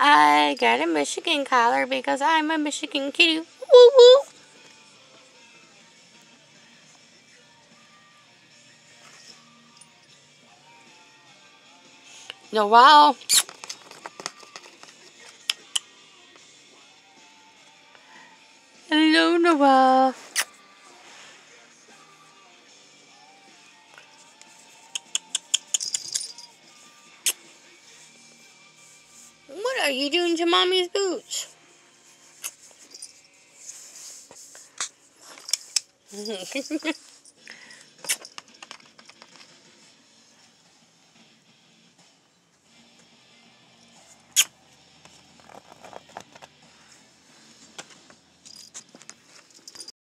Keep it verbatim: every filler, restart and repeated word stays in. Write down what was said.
I got a Michigan collar because I'm a Michigan kitty. Woo woo. Noel. Hello, Noel. What are you doing to Mommy's boots?